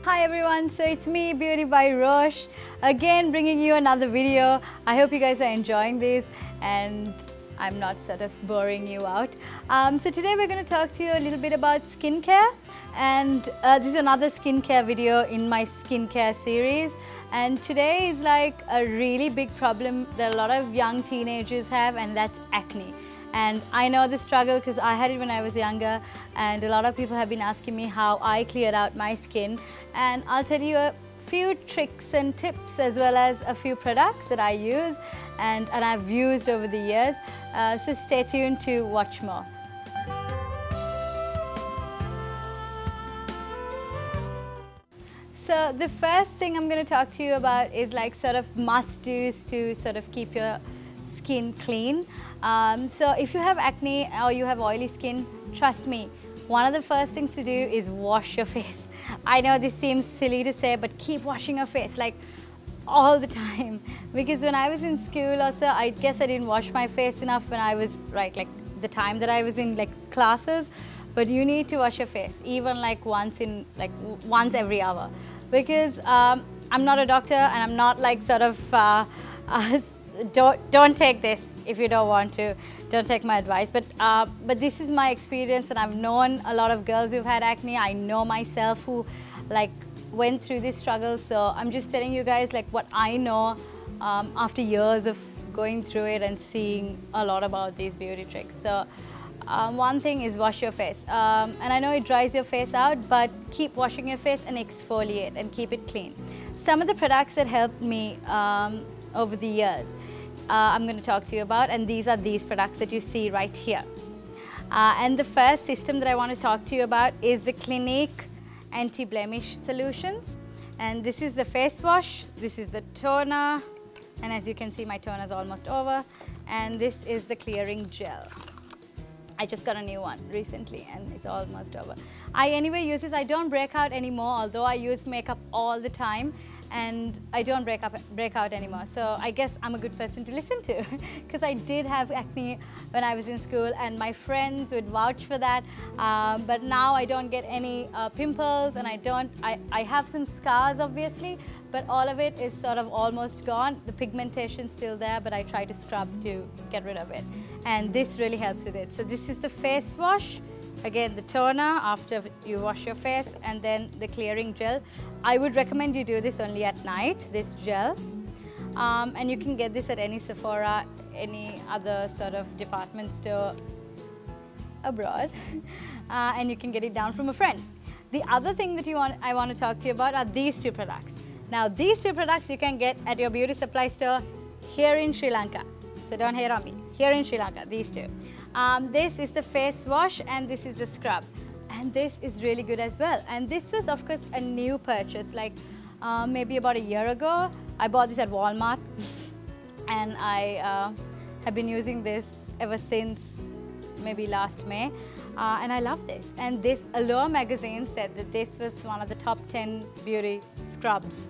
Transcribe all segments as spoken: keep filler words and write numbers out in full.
Hi everyone, so it's me, Beauty by Roche, again bringing you another video. I hope you guys are enjoying this and I'm not sort of boring you out. Um, so today we're going to talk to you a little bit about skincare, and uh, this is another skincare video in my skincare series. And today is like a really big problem that a lot of young teenagers have, and that's acne. And I know the struggle because I had it when I was younger, and a lot of people have been asking me how I cleared out my skin. And I'll tell you a few tricks and tips as well as a few products that I use and, and I've used over the years. Uh, so stay tuned to watch more. So the first thing I'm going to talk to you about is like sort of must-dos to sort of keep your skin clean. Um, so if you have acne or you have oily skin, trust me, one of the first things to do is wash your face. I know this seems silly to say, but keep washing your face like all the time. Because when I was in school also, I guess I didn't wash my face enough when I was, right, like the time that I was in like classes. But you need to wash your face, even like once in, like once every hour. Because um, I'm not a doctor and I'm not like sort of, uh, uh, don't, don't take this if you don't want to. Don't take my advice, but uh, but this is my experience, and I've known a lot of girls who've had acne. I know myself who like went through this struggle, so I'm just telling you guys like what I know um, after years of going through it and seeing a lot about these beauty tricks. So um, one thing is wash your face, um, and I know it dries your face out, but keep washing your face and exfoliate and keep it clean. Some of the products that helped me um, over the years, Uh, I'm going to talk to you about, and these are these products that you see right here. Uh, and the first system that I want to talk to you about is the Clinique Anti-Blemish Solutions. And this is the face wash, this is the toner, and as you can see my toner is almost over, and this is the clearing gel. I just got a new one recently and it's almost over. I anyway use this, I don't break out anymore, although I use makeup all the time. And I don't break up, break out anymore. So I guess I'm a good person to listen to because I did have acne when I was in school, and my friends would vouch for that. Um, but now I don't get any uh, pimples, and I don't. I, I have some scars, obviously, but all of it is sort of almost gone. The pigmentation's still there, but I try to scrub to get rid of it. And this really helps with it. So this is the face wash. Again, the toner after you wash your face, and then the clearing gel. I would recommend you do this only at night, this gel. Um, and you can get this at any Sephora, any other sort of department store abroad. Uh, and you can get it down from a friend. The other thing that you want, I want to talk to you about are these two products. Now, these two products you can get at your beauty supply store here in Sri Lanka. So don't hate on me. Here in Sri Lanka, these two. Um, this is the face wash and this is the scrub, and this is really good as well. And this was of course a new purchase, like uh, maybe about a year ago. I bought this at Walmart and I uh, have been using this ever since maybe last May, uh, and I love this. And this Allure magazine said that this was one of the top ten beauty scrubs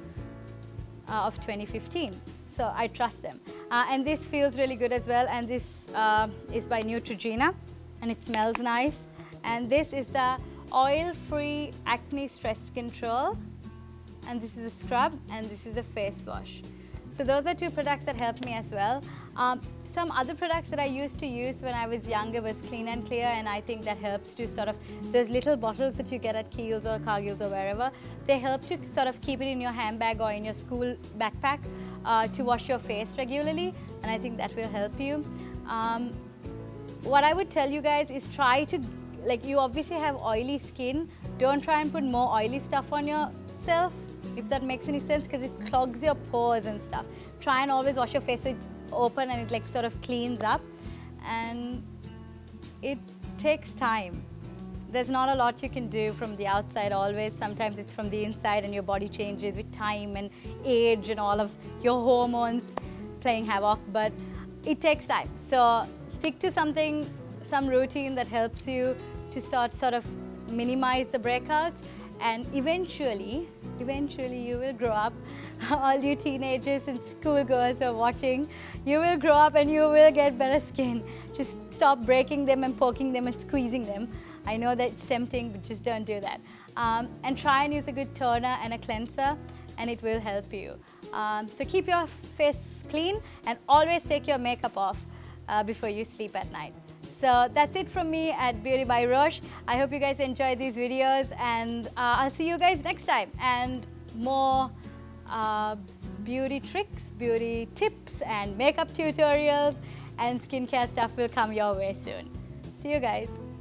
uh, of twenty fifteen. So I trust them. Uh, and this feels really good as well, and this uh, is by Neutrogena, and it smells nice. And this is the oil-free acne stress control, and this is a scrub, and this is a face wash. So those are two products that helped me as well. Um, some other products that I used to use when I was younger was Clean and Clear, and I think that helps to sort of, those little bottles that you get at Kiehl's or Cargill's or wherever, they help to sort of keep it in your handbag or in your school backpack uh, to wash your face regularly, and I think that will help you. Um, what I would tell you guys is try to, like, you obviously have oily skin, don't try and put more oily stuff on yourself, if that makes any sense, because it clogs your pores and stuff. Try and always wash your face so it's open and it like sort of cleans up, and it takes time. There's not a lot you can do from the outside always. Sometimes it's from the inside, and your body changes with time and age and all of your hormones playing havoc, but it takes time. So stick to something, some routine that helps you to start sort of minimize the breakouts, and eventually, eventually you will grow up. All you teenagers and schoolgirls who are watching, you will grow up and you will get better skin. Just stop breaking them and poking them and squeezing them. I know that it's tempting, but just don't do that. Um, and try and use a good toner and a cleanser, and it will help you. Um, so keep your face clean and always take your makeup off uh, before you sleep at night. So that's it from me at Beauty by Roche. I hope you guys enjoyed these videos, and uh, I'll see you guys next time. And more uh, beauty tricks, beauty tips, and makeup tutorials and skincare stuff will come your way soon. See you guys.